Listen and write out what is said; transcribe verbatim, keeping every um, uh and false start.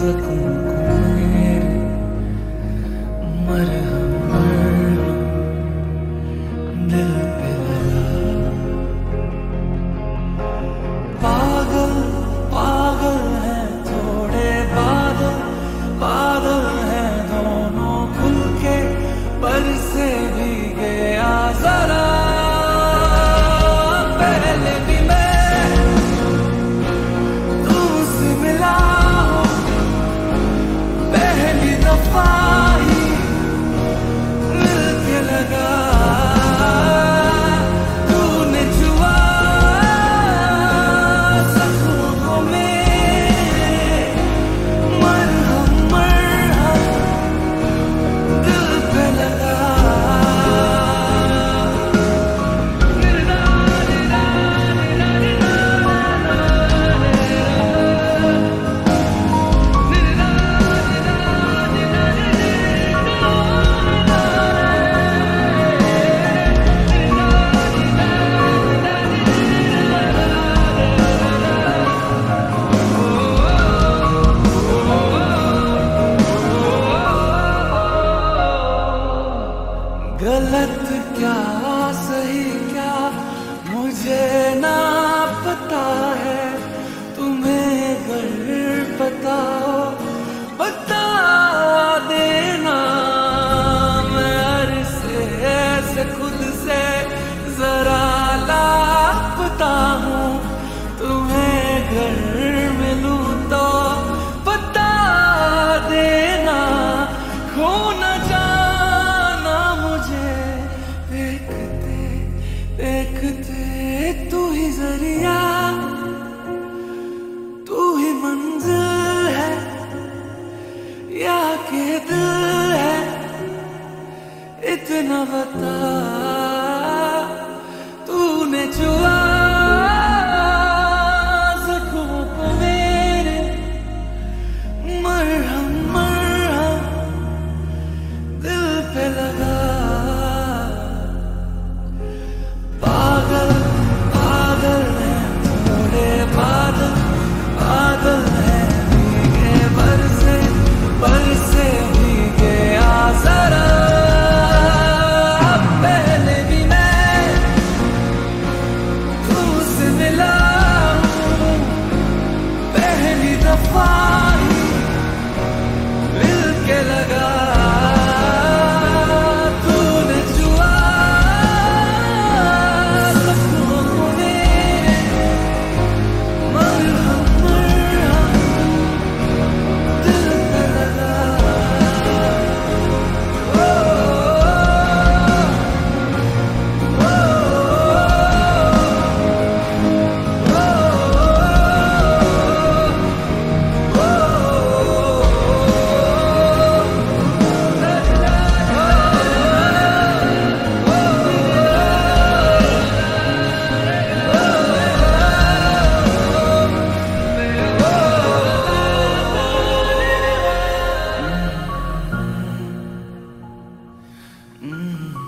जख्मों को मेरे मरहम मरहम दिल पे लगा। पागल पागल है थोड़े बादल, बादल है दोनों खुल के बरसे भी गया जरा। पहले भी मैं तुमसे मिला हूँ, पहली दफा ही मिल के लगा। तूने छुआ जख्मों को मेरे मरहम मरहम दिल पे लगा। गलत क्या सही क्या मुझे ना पता है, तुम्हें अगर पता हो बता देना। मैं अरसे से खुद से जरा लापता हूँ, तुम्हें घर मिलूं तो बता देना। खो न जाना मुझे देखते देखते, तू ही जरिया तू ही मंजिल है या के दिल है, इतना बता। तूने छुआ जख्मों को मेरे मरहम मरहम दिल पे लगा। पागल पागल है थोड़े बादल, बादल है भीगे बरसे बरसे भीगे आ जरा। पहले भी मैं तुमसे मिला हूँ, पहली दफा ही मिल के लगा। तूने छुआ जख्मों को मेरे मरहम मरहम दिल पे लगा। ओ, ओ, Mm-hmm.